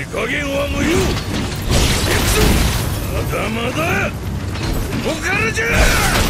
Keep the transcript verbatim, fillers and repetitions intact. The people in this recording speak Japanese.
加減は無用。行くぞ。まだまだここからじゃ。